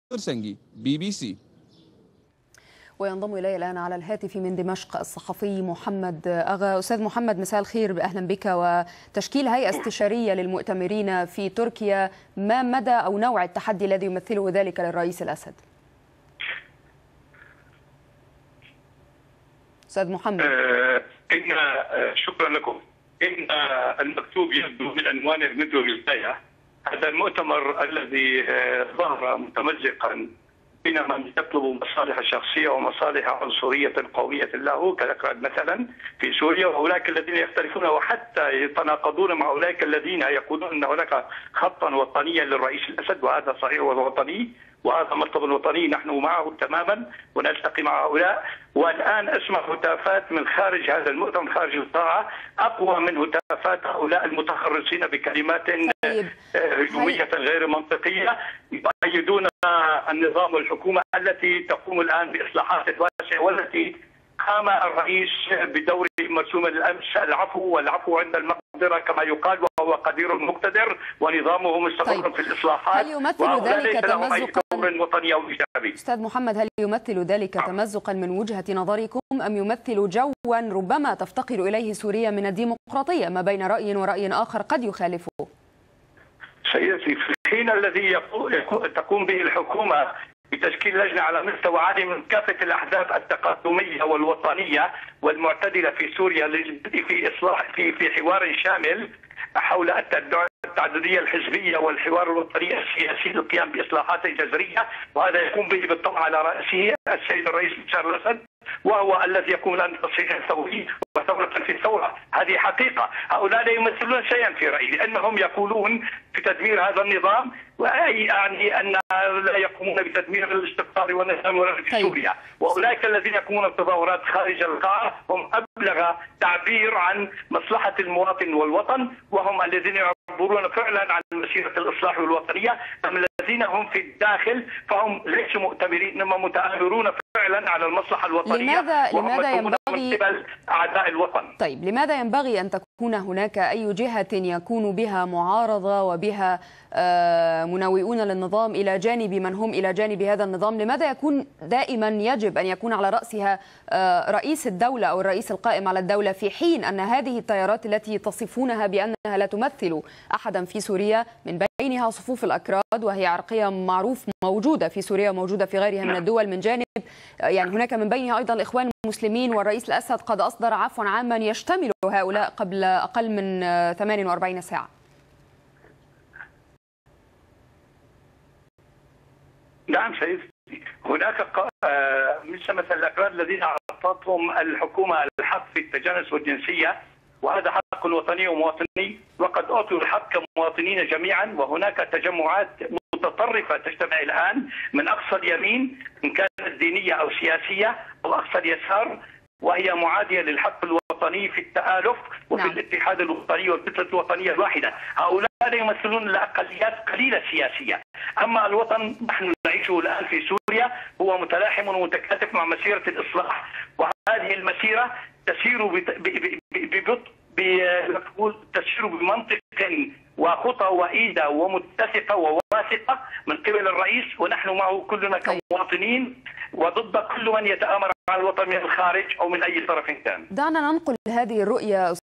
سنجي BBC. وينضم إلي الآن على الهاتف من دمشق الصحفي محمد أغا. أستاذ محمد، مساء الخير، أهلا بك. وتشكيل هيئة استشارية للمؤتمرين في تركيا، ما مدى أو نوع التحدي الذي يمثله ذلك للرئيس الأسد؟ أستاذ محمد. شكرا لكم. إن المكتوب يبدو من عنوانه منذ البداية. هذا المؤتمر الذي ظهر متمزقا بين من يطلب مصالح شخصية ومصالح عنصرية قومية له كالأكراد مثلا في سوريا، وأولئك الذين يختلفون وحتى يتناقضون مع أولئك الذين يقولون أن هناك خطا وطنيا للرئيس الأسد، وهذا صحيح ووطني، وهذا مطلب وطني نحن معه تماما ونلتقي مع هؤلاء. والآن أسمع هتافات من خارج هذا المؤتمر، خارج القاعة، أقوى من هتافات هؤلاء المتخرصين بكلمات هجومية غير منطقية يؤيدون النظام والحكومة التي تقوم الآن بإصلاحات واسعة، والتي قام الرئيس بدوره مرسوما الأمس، والعفو عند المقدرة كما يقال، وهو قدير مقتدر ونظامه مستقر في الإصلاحات. هل يمثل ذلك تمزقا وطني أو إيجابي؟ أستاذ محمد، هل يمثل ذلك تمزقا من وجهة نظركم، أم يمثل جوا ربما تفتقر إليه سوريا من الديمقراطية ما بين رأي ورأي آخر قد يخالفه؟ سيدتي، في الحين الذي تقوم به الحكومة بتشكيل لجنة على مستوى عالي من كافة الأحزاب التقدمية والوطنية والمعتدلة في سوريا في إصلاح في حوار شامل حول التعددية الحزبية والحوار الوطني السياسي للقيام بإصلاحات جذرية، وهذا يقوم به بالطبع على رأسه السيد الرئيس بشار الأسد، وهو الذي يقوم الآن بتصحيح ثوري وثورة في الثورة. هذه حقيقة. هؤلاء لا يمثلون شيئا في رأيي، لأنهم يقولون في تدمير هذا النظام، يعني أن لا يقومون بتدمير الاستقرار والنظام في سوريا. وأولئك الذين يقومون بالتظاهرات خارج القاعة هم أبلغ تعبير عن مصلحة المواطن والوطن، وهم الذين يعبرون فعلا عن مسيرة الإصلاح والوطنية. أما الذين هم في الداخل فهم ليسوا مؤتمرين، إنما متآمرون فعلا على المصلحة الوطنية. لماذا ينبغي من قبل أعداء الوطن؟ طيب، لماذا ينبغي أن تكون هناك أي جهة يكون بها معارضة وبها مناوئون للنظام إلى جانب من هم إلى جانب هذا النظام؟ لماذا يكون دائما يجب أن يكون على رأسها رئيس الدولة أو الرئيس القائم على الدولة، في حين أن هذه التيارات التي تصفونها بأنها لا تمثل أحدا في سوريا، من بينها صفوف الأكراد وهي عرقية معروف موجودة في سوريا وموجودة في غيرها من الدول، من جانب يعني هناك من بينها أيضا الإخوان المسلمين، والرئيس الأسد قد أصدر عفوا عاما يشتمل هؤلاء قبل أقل من 48 ساعة. نعم سيدي، هناك مثل الأكراد الذين أعطتهم الحكومة الحق في التجانس والجنسية، وهذا حق وطني ومواطني، وقد أعطوا الحق كمواطنين جميعا. وهناك تجمعات متطرفة تجتمع الآن من أقصى اليمين إن كانت دينية أو سياسية، أو أقصى اليسار، وهي معادية للحق الوطني في التآلف وفي الاتحاد الوطني والفكرة الوطنية الواحدة. هؤلاء يمثلون الأقليات قليلة سياسية. أما الوطن نحن نعيشه الآن في سوريا هو متلاحم ومتكاتف مع مسيرة الإصلاح، وهذه المسيرة تسير ببطء، تسير بمنطق وخطى وإيدة ومتسقة وواثقة من قبل الرئيس، ونحن معه كلنا كمواطنين وضد كل من يتآمر على الوطن من الخارج أو من أي طرف كان. دعنا ننقل هذه الرؤية